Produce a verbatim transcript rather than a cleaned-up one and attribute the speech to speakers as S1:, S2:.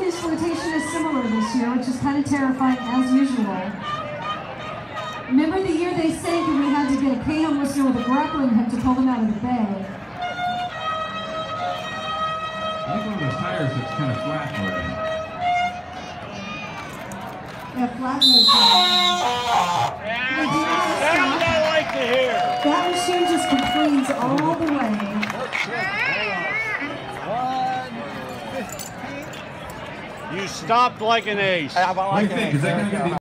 S1: his flotation is similar this year, which is kind of terrifying as usual. Remember the year they sank and we had to get a K-Home listener with a grappling hook to pull them out of the bay?
S2: I think one of those tires that's kind of flat already.
S1: Yeah, flat nose tire.
S3: That's what I like to hear.
S1: That machine just complains all the way.
S3: You stopped like an ace.
S2: What do you think? Is that going to be